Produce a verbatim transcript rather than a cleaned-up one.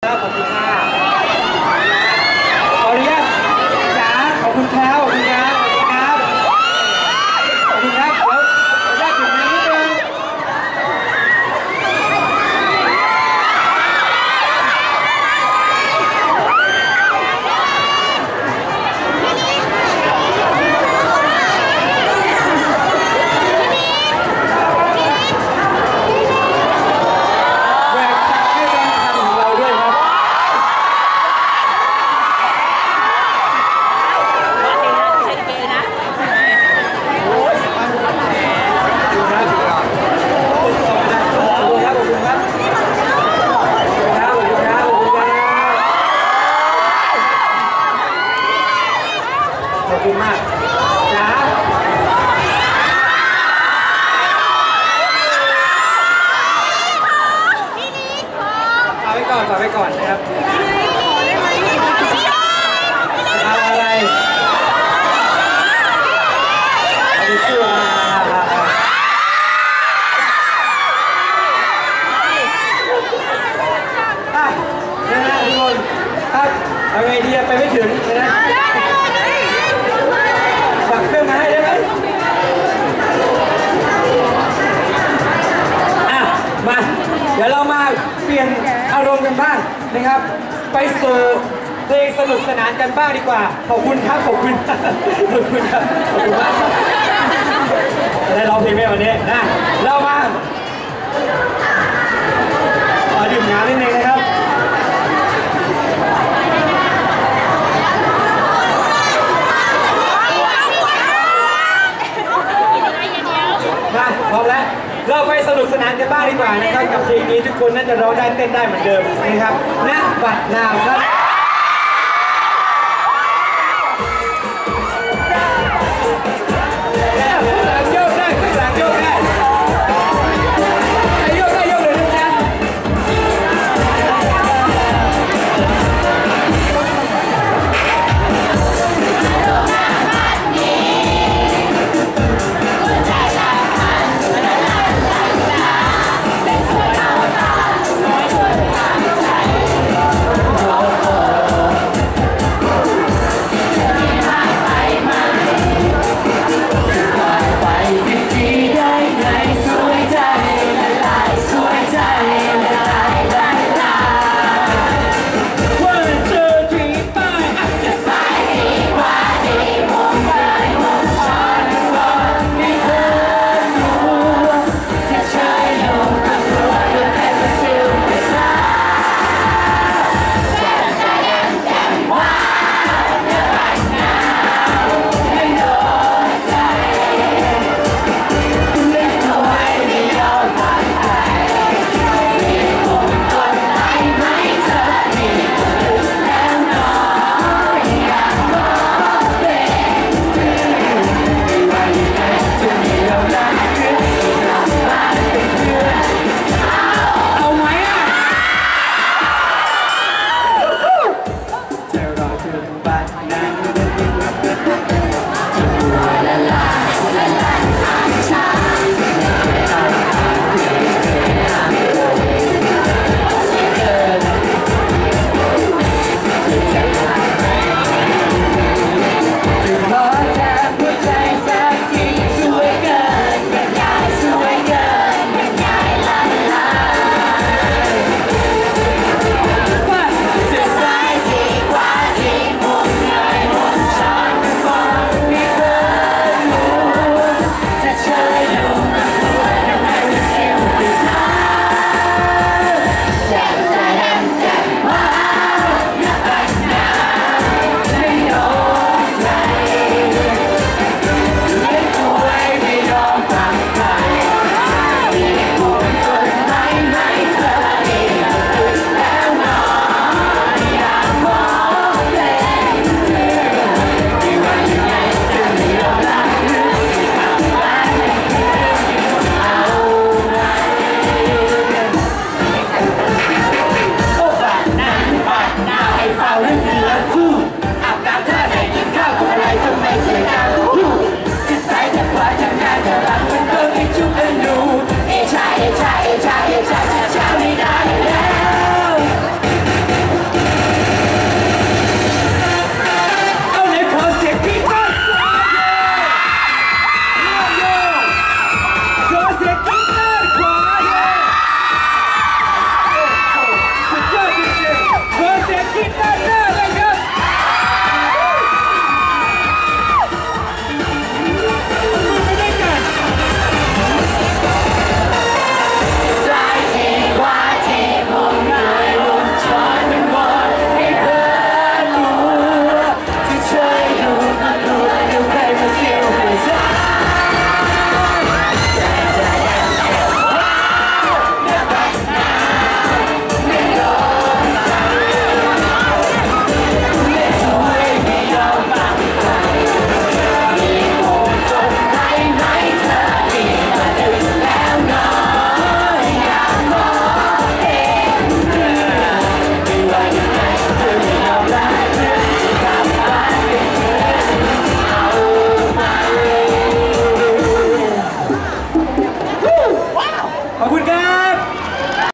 ขอบคุณค่ะขออนุญาตจ๋าขอบคุณครับขอบคุณครับขอบคุณครับขอบคุณครับเดี๋ยวขออนุญาตถึงนิดนึงขอบคุณมากจ๋าฝากไว้ก่อนฝากไว้ก่อนนะครับเอาอะไรเอาดิชั่วมาอ่ะนะฮะทุกคนครับเอาไงดีไปไม่ถึงนะฝากเครื่องมาให้ได้ไหมอ่ะมาเดี๋ยวเรามาเปลี่ยนอารมณ์กันบ้างนะครับไปสู่เพลงสนุกสนานกันบ้างดีกว่าขอบคุณครับขอบคุณขอบคุณครับขอบคุณมากจะได้ร้องเพลงไหมวันนี้นะเรามาขอดื่มน้ำนิดนึงนะครับมาพร้อมแล้วเราไปสนุกสนานกันบ้างดีกว่านะครับกับเพลงนี้ทุกคนน่าจะร้องได้เต้นได้เหมือนเดิมนะครับณบัดนาวครับ